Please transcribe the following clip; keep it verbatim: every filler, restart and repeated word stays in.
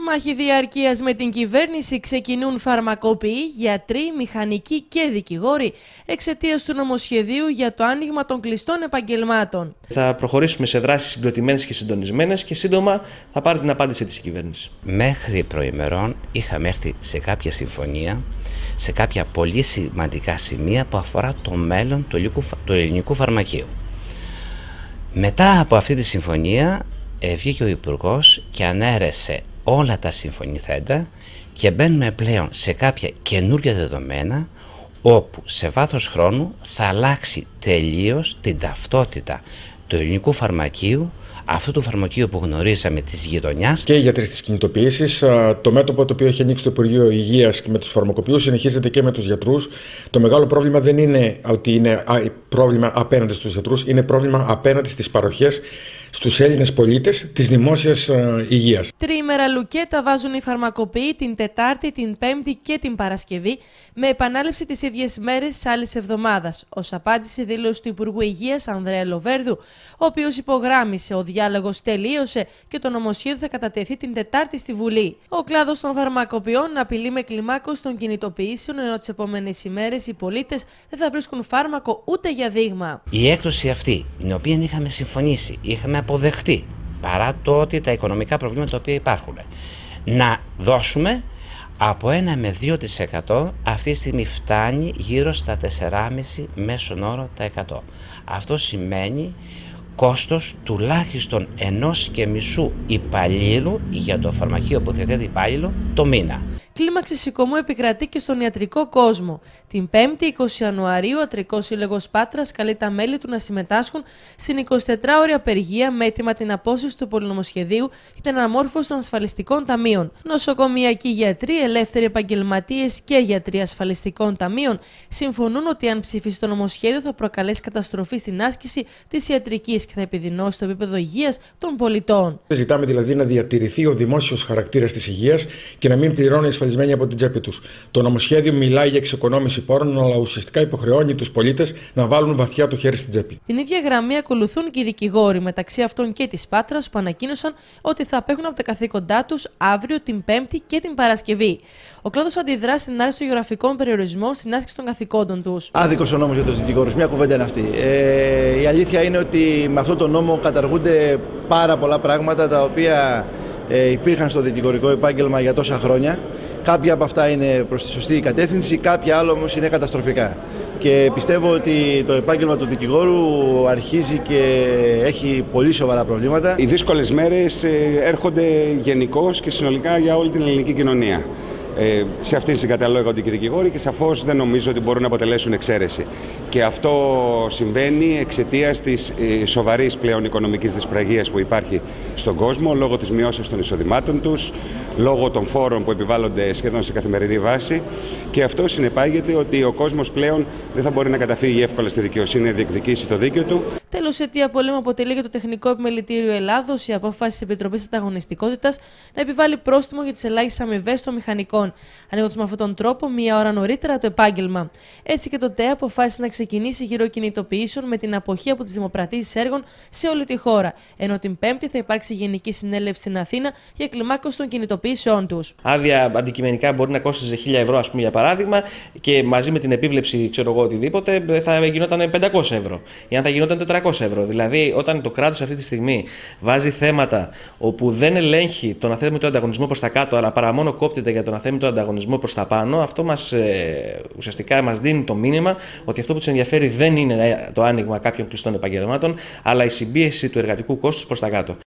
Μάχη διαρκείας με την κυβέρνηση ξεκινούν φαρμακοποιοί, γιατροί, μηχανικοί και δικηγόροι εξαιτίας του νομοσχεδίου για το άνοιγμα των κλειστών επαγγελμάτων. Θα προχωρήσουμε σε δράσεις συγκροτημένες και συντονισμένες και σύντομα θα πάρει την απάντηση της κυβέρνησης. Μέχρι προημερών είχαμε έρθει σε κάποια συμφωνία, σε κάποια πολύ σημαντικά σημεία που αφορά το μέλλον του ελληνικού φαρμακείου. Μετά από αυτή τη συμφωνία βγήκε ο Υπουργός και ανέρεσε όλα τα συμφωνηθέντα και μπαίνουμε πλέον σε κάποια καινούργια δεδομένα όπου σε βάθος χρόνου θα αλλάξει τελείως την ταυτότητα του ελληνικού φαρμακείου, αυτού του φαρμακείου που γνωρίζαμε της γειτονιάς. Και οι γιατροί της κινητοποίησης, το μέτωπο το οποίο έχει ανοίξει το Υπουργείο Υγείας και με τους φαρμακοποιούς συνεχίζεται και με τους γιατρούς. Το μεγάλο πρόβλημα δεν είναι ότι είναι πρόβλημα απέναντι στους γιατρούς, είναι πρόβλημα απέναντι στις παροχές στους Έλληνες πολίτες της δημόσιας υγείας. Τριήμερα λουκέτα βάζουν οι φαρμακοποιοί την Τετάρτη, την Πέμπτη και την Παρασκευή, με επανάληψη τις ίδιες μέρες της άλλης εβδομάδας, ως απάντηση δήλωση του Υπουργού Υγείας Ανδρέα Λοβέρδου, ο οποίος υπογράμμισε ο διάλογος τελείωσε και το νομοσχέδιο θα κατατεθεί την Τετάρτη στη Βουλή. Ο κλάδος των φαρμακοποιών απειλεί με κλιμάκωση των κινητοποιήσεων, ενώ τις επόμενες ημέρες οι πολίτες δεν θα βρίσκουν φάρμακο ούτε για δείγμα. Η έκδοση αυτή, την οποία είχαμε συμφωνήσει, είχαμε αποδεχτεί, παρά το ότι τα οικονομικά προβλήματα τα οποία υπάρχουν, να δώσουμε από ένα με δύο τοις εκατό, αυτή τη στιγμή φτάνει γύρω στα τέσσερα κόμμα πέντε μέσον όρο τα εκατό. Αυτό σημαίνει κόστος τουλάχιστον ενός και μισού υπαλλήλου για το φαρμακείο που διαθέτει υπάλληλο το μήνα. Κλίμαξη σηκωμού επικρατεί και στον ιατρικό κόσμο. Την Πέμπτη, είκοσι Ιανουαρίου, ο Ιατρικός Σύλλογος Πάτρας καλεί τα μέλη του να συμμετάσχουν στην εικοσιτετράωρη απεργία με αίτημα την απόσυρση του πολυνομοσχεδίου και την αναμόρφωση των ασφαλιστικών ταμείων. Νοσοκομειακοί γιατροί, ελεύθεροι επαγγελματίες και γιατροί ασφαλιστικών ταμείων συμφωνούν ότι αν ψηφίσει το νομοσχέδιο θα προκαλέσει καταστροφή στην άσκηση της ιατρικής και θα επιδεινώσει το επίπεδο υγείας των πολιτών. Ζητάμε δηλαδή να διατηρηθεί ο δημόσιος χαρακτήρας της υγείας και να μην πληρώνει ασφαλισμένοι από την τσέπη τους. Το νομοσχέδιο μιλάει για εξοικονόμηση πόρων, αλλά ουσιαστικά υποχρεώνει τους πολίτες να βάλουν βαθιά το χέρι στην τσέπη. Την ίδια γραμμή ακολουθούν και οι δικηγόροι, μεταξύ αυτών και της Πάτρας, που ανακοίνωσαν ότι θα απέχουν από τα καθήκοντά τους αύριο, την Πέμπτη και την Παρασκευή. Ο κλάδος αντιδρά στην άρση των γεωγραφικών περιορισμών στην άσκηση των καθηκόντων τους. Άδικος ο νόμος για τους δικηγόρους, μια κουβέντα είναι αυτή. Ε, η αλήθεια είναι ότι με αυτόν τον νόμο καταργούνται πάρα πολλά πράγματα τα οποία ε, υπήρχαν στο δικηγορικό επάγγελμα για τόσα χρόνια. Κάποια από αυτά είναι προς τη σωστή κατεύθυνση, κάποια άλλα όμως είναι καταστροφικά. Και πιστεύω ότι το επάγγελμα του δικηγόρου αρχίζει και έχει πολύ σοβαρά προβλήματα. Οι δύσκολες μέρες έρχονται γενικώς και συνολικά για όλη την ελληνική κοινωνία. Ε, σε αυτήν συγκαταλέγονται και οι δικηγόροι και σαφώς δεν νομίζω ότι μπορούν να αποτελέσουν εξαίρεση. Και αυτό συμβαίνει εξαιτίας της ε, σοβαρής πλέον οικονομικής δυσπραγίας που υπάρχει στον κόσμο, λόγω της μειώσεως των εισοδημάτων τους, λόγω των φόρων που επιβάλλονται σχεδόν σε καθημερινή βάση. Και αυτό συνεπάγεται ότι ο κόσμος πλέον δεν θα μπορεί να καταφύγει εύκολα στη δικαιοσύνη να διεκδικήσει το δίκαιο του. Τέλος, αιτία πολέμου αποτελεί για το Τεχνικό Επιμελητήριο Ελλάδος η απόφαση της Επιτροπής Ανταγωνιστικότητας να επιβάλλει πρόστιμο για τις ελάχιστες αμοιβές των μηχανικών, ανοίγοντας με αυτόν τον τρόπο μία ώρα νωρίτερα το επάγγελμα. Έτσι και το ΤΕ αποφάσισε να ξεκινήσει γύρω κινητοποιήσεων με την αποχή από τις δημοπρατήσεις έργων σε όλη τη χώρα, ενώ την Πέμπτη θα υπάρξει Γενική Συνέλευση στην Αθήνα για κλιμάκωση των κινητοποιήσεων τους. Άδεια αντικειμενικά μπορεί να κόστιζε χίλια ευρώ, ας πούμε, για παράδειγμα, και μαζί με την επίβλεψη, ξέρω εγώ, οτιδήποτε, θα γινόταν πεντακόσια ευρώ ή αν θα γινόταν τετρακόσια ευρώ. Δηλαδή, όταν το κράτος αυτή τη στιγμή βάζει θέματα όπου δεν ελέγχει τον αθέμητο ανταγωνισμό προς τα κάτω, αλλά παρά μόνο κόπτεται για τον αθέμητο ανταγωνισμό προς τα πάνω, αυτό μας, ε, ουσιαστικά μας δίνει το μήνυμα ότι αυτό που τους ενδιαφέρει δεν είναι το άνοιγμα κάποιων κλειστών επαγγελμάτων, αλλά η συμπίεση του εργατικού κόστους προς τα κάτω.